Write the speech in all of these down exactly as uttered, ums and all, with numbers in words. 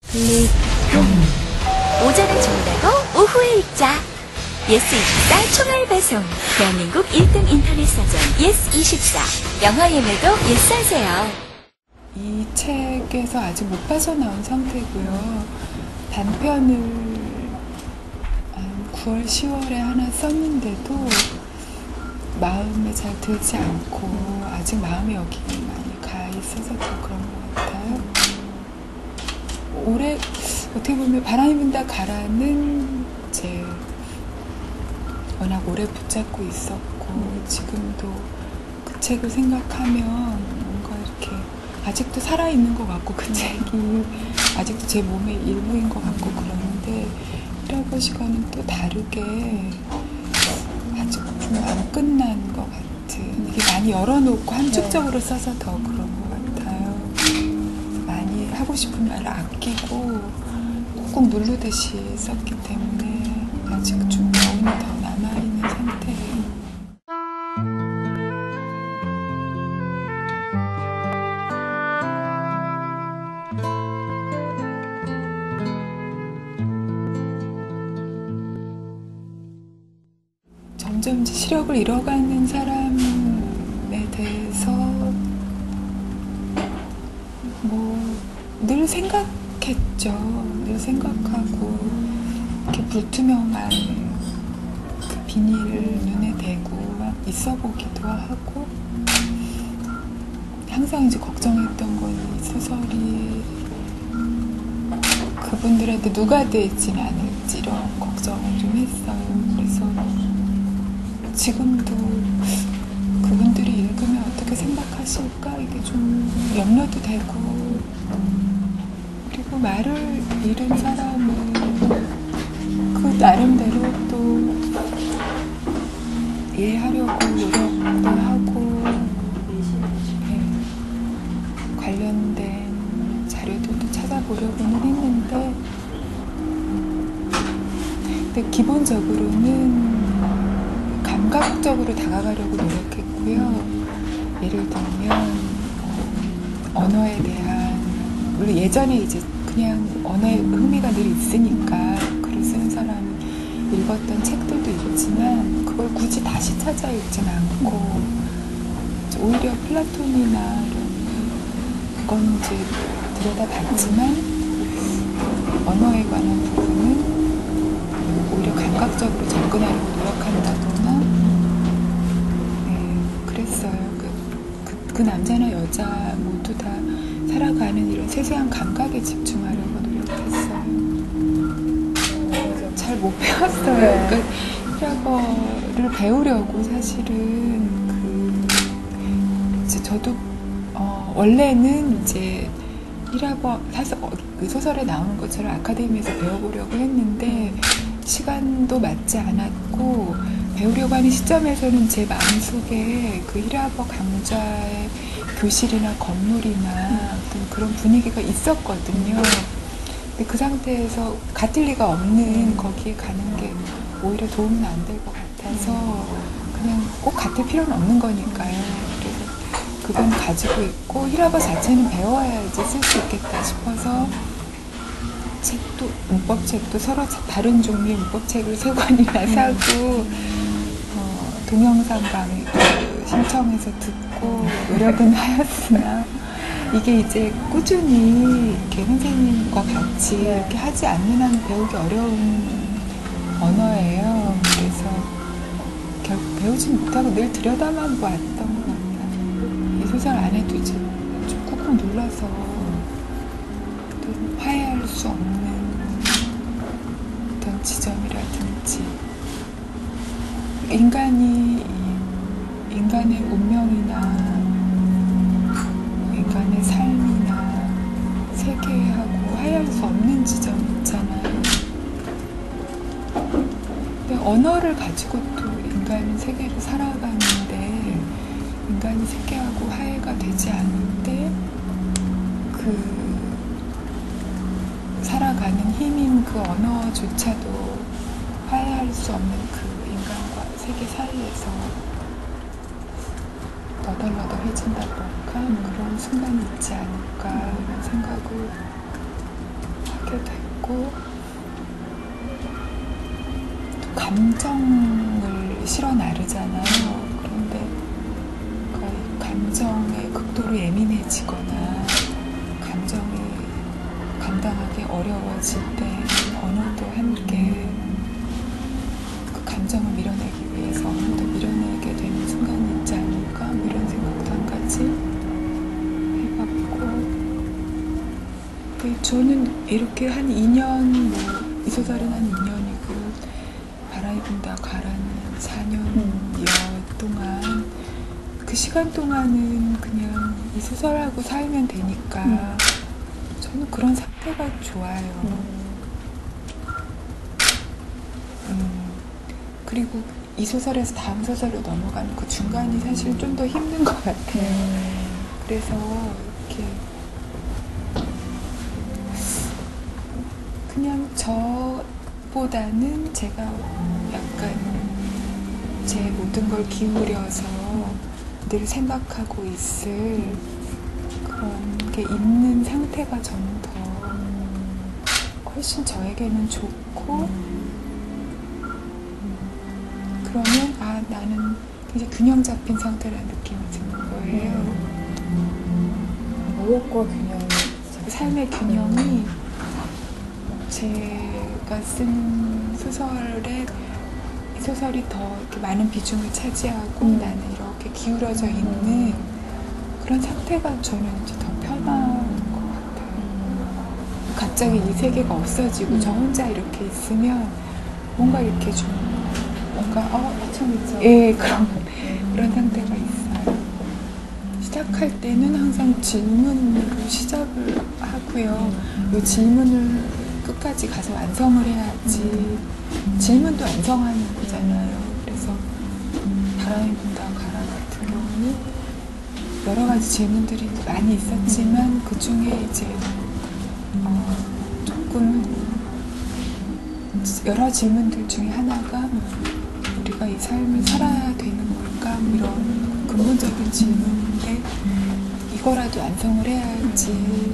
리동. 오전에 주문하고 오후에 읽자. 예스이십사 총알 배송. 대한민국 일 등 인터넷 사전 예스이십사. 영화 예매도 예스하세요. 이 책에서 아직 못 빠져나온 상태고요. 단편을 한 구월, 시월에 하나 썼는데도 마음에 잘 들지 않고 아직 마음이 여기 많이 가 있어서 더 그런 것 같아요. 올해 어떻게 보면 바람이 분다 가라는 제 워낙 오래 붙잡고 있었고 지금도 그 책을 생각하면 뭔가 이렇게 아직도 살아있는 것 같고 그 책이 아직도 제 몸의 일부인 것 같고 그러는데 일아버지과는 또 다르게 아직 좀 안 끝난 것 같은 이게 많이 열어놓고 함축적으로 써서 더 그런 것 같아요. 많이 하고 싶은 말을 아끼고 꾹꾹 누르듯이 썼기 때문에 아직 좀 여운이 더 남아있는 상태예요. 점점 이제 시력을 잃어가는 사람에 대해서 뭐 늘 생각했죠. 늘 생각하고 이렇게 불투명한 그 비닐을 눈에 대고 막 있어 보기도 하고 항상 이제 걱정했던 건 이 소설이 그분들한테 누가 되진 않을지 이런 걱정을 좀 했어요. 그래서 지금도 그분들이 읽으면 어떻게 생각하실까 이게 좀 염려도 되고 그리고 말을 잃은 사람은 그 나름대로 또 이해하려고 노력도 하고 네, 관련된 자료들도 찾아보려고는 했는데 근데 기본적으로는 감각적으로 다가가려고 노력했고요. 예를 들면 언어에 대한 물론 예전에 이제 그냥 언어에 흥미가 늘 있으니까 글을 쓰는 사람이 읽었던 책들도 있지만 그걸 굳이 다시 찾아 읽진 않고 오히려 플라톤이나 이런 그건 이제 들여다봤지만 언어에 관한 부분은 오히려 감각적으로 접근하려고 노력한다거나 네, 그랬어요. 그, 그, 그 남자나 여자 모두 다 살아가는 이런 세세한 감각에 집중하려고 노력했어요. 잘 못 배웠어요. 네. 그러니까 히라버를 배우려고 사실은 그 이제 저도 어, 원래는 이제 히라버 사실 그 소설에 나오는 것처럼 아카데미에서 배워보려고 했는데 시간도 맞지 않았고 배우려고 하는 시점에서는 제 마음속에 그 히라버 강좌의 교실이나 건물이나 어떤 그런 분위기가 있었거든요. 근데 그 상태에서 같을 리가 없는 거기에 가는 게 오히려 도움은 안 될 것 같아서 그냥 꼭 같을 필요는 없는 거니까요. 그래서 그건 가지고 있고 히라버 자체는 배워야지 쓸 수 있겠다 싶어서 책도 문법책도 서로 다른 종류의 문법책을 세 권이나 사고 어, 동영상 강의도 신청해서 듣고 노력은 하였으나 이게 이제 꾸준히 이렇게 선생님과 같이 이렇게 하지 않는 한 배우기 어려운 언어예요. 그래서 결국 배우지 못하고 늘 들여다만 보았던 것 같아요. 이 소설 안에도 이제 좀 꾹꾹 눌러서 또 화해할 수 없는 어떤 지점이라든지 인간이 인간의 운명이나 인간의 삶이나 세계하고 화해할 수 없는 지점이 있잖아요. 근데 언어를 가지고 또 인간은 세계를 살아가는데 인간이 세계하고 화해가 되지 않을 때 그 살아가는 힘인 그 언어조차도 화해할 수 없는 그 인간과 세계 사이에서 너덜너덜해진다고 할까? 그런 순간이 있지 않을까 이런 생각을 하게 하게 되고 또 감정을 실어 나르잖아요. 그런데 거의 감정에 극도로 예민해지거나 감정이 감당하기 어려워질 때 언어도 함께 그 감정을 밀어내기 위해서 언어도 밀어내게 되는 순간이 있지 않을까 뭐 이런 생각도 한 가지 해봤고, 저는 이렇게 한 이 년, 뭐 이 소설은 한 이 년이고 바람이 분다 가라는 사 년여 동안 그 시간 동안은 그냥 이 소설하고 살면 되니까 음. 저는 그런 상태가 좋아요. 음. 음. 그리고 이 소설에서 다음 소설로 넘어가는 그 중간이 사실 좀 더 힘든 것 같아요. 음. 그래서 이렇게 그냥 저보다는 제가 약간 제 모든 걸 기울여서 늘 생각하고 있을 그런 게 있는 상태가 저는 더 훨씬 저에게는 좋고, 그러면 아 나는 이제 균형 잡힌 상태라는 느낌이 드는 거예요. 무엇과 균형이? 삶의 균형이 제가 쓴 소설에 이 소설이 더 이렇게 많은 비중을 차지하고 음. 나는 이렇게 기울어져 있는 그런 상태가 저는 이제 더 편한 것 같아요. 음. 갑자기 이 세계가 없어지고 음. 저 혼자 이렇게 있으면 뭔가 이렇게 좀 뭔가 어, 예, 그런 그런 상태가 있어요. 시작할 때는 항상 질문으로 시작을 하고요. 이 질문을 끝까지 가서 완성을 해야지. 음. 질문도 완성하는 거잖아요. 그래서 바람이 분다 가라 같은 경우는 여러 가지 질문들이 많이 있었지만 그 중에 이제 어 조금 여러 질문들 중에 하나가 우리가 이 삶을 살아야 되는 걸까? 이런 근본적인 질문인데 이거라도 완성을 해야지.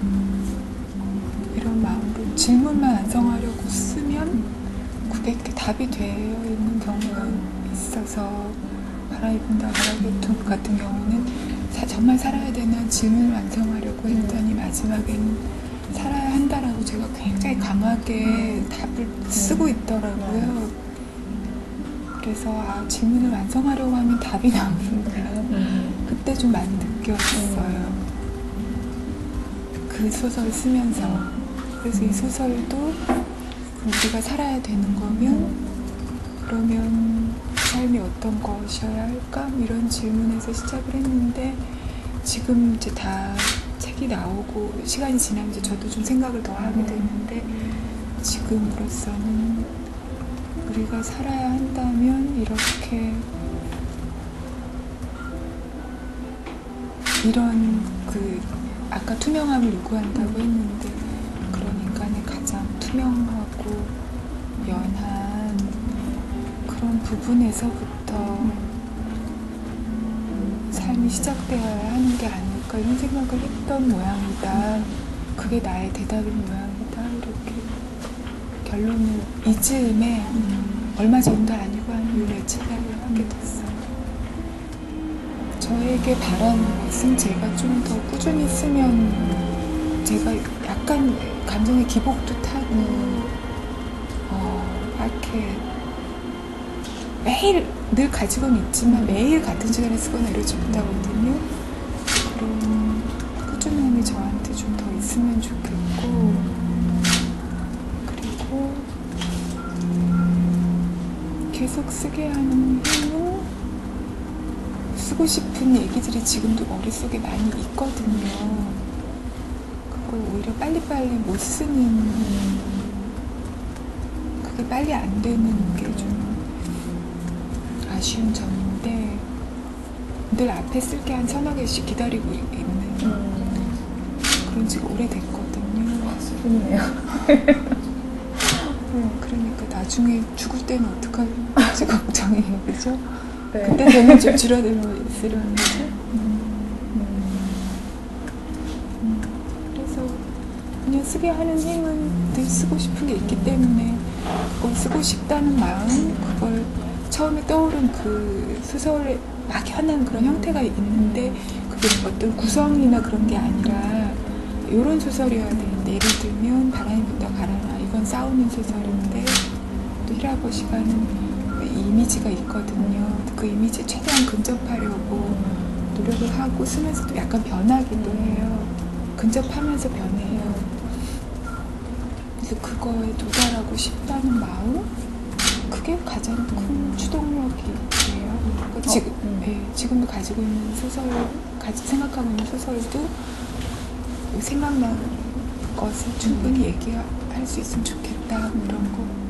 이런 마음으로 질문만 완성하려고 쓰면 그게 답이 되어 있는 경우가 있어서 바람이 분다 가라 같은 경우는 사, 정말 살아야 되나 질문을 완성하려고 했더니 마지막에는 살아야 한다라고 제가 굉장히 강하게 답을 쓰고 있더라고요. 그래서 아 질문을 완성하려고 하면 답이 나오는구나. 그때 좀 많이 느꼈어요. 그 소설 쓰면서. 그래서 이 소설도 우리가 살아야 되는 거면 그러면 삶이 어떤 것이어야 할까? 이런 질문에서 시작을 했는데 지금 이제 다 책이 나오고 시간이 지나면서 저도 좀 생각을 더 하게 되는데 지금으로서는 우리가 살아야 한다면 이렇게 이런 그 아까 투명함을 요구한다고 했는데 그런 인간의 가장 투명하고 연한 그런 부분에서부터 삶이 시작되어야 하는 게 아닐까 이런 생각을 했던 모양이다. 그게 나의 대답인 모양이다. 이렇게 결론을 이 즈음에 음. 얼마 전도 아니고 한 요 며칠 하게 됐어요. 저에게 바라는 것은 제가 좀 더 꾸준히 쓰면 제가 약간 감정의 기복도 타고 어, 이렇게 매일 늘 가지고는 있지만 매일 같은 시간에 쓰거나 이러지 못하거든요. 그런 꾸준함이 저한테 좀 더 있으면 좋겠고 그리고 계속 쓰게 하는 힘은 쓰고 싶은 얘기들이 지금도 머릿속에 많이 있거든요. 그걸 오히려 빨리빨리 못 쓰는 그게 빨리 안 되는 게 좀 아쉬운 점인데 늘 앞에 쓸 게 한 서너 개씩 기다리고 있는 그런 지가 오래됐거든요. 좋네요. 그러니까 나중에 죽을 때는 어떡할지 걱정이에요. 그죠? 네. 그때 저는 좀 줄어들어 있으려는데 음. 음. 그래서 그냥 쓰게 하는 힘은 늘 쓰고 싶은 게 있기 때문에 그걸 쓰고 싶다는 마음, 그걸 처음에 떠오른 그 소설의 막연한 그런 형태가 있는데 그게 어떤 구성이나 그런 게 아니라 이런 소설이어야 되는데, 예를 들면 바람이 부터 가라나, 이건 싸우는 소설인데 또 히라보시가는 이미지가 있거든요. 그 이미지에 최대한 근접하려고 노력을 하고 쓰면서도 약간 변하기도 해요. 근접하면서 변해요. 그래서 그거에 도달하고 싶다는 마음, 그게 가장 큰 추동력이에요. 그러니까 지금, 음. 네, 지금도 가지고 있는 소설, 가지 생각하고 있는 소설도 생각나는 것을 충분히 얘기할 수 있으면 좋겠다, 뭐 이런 거.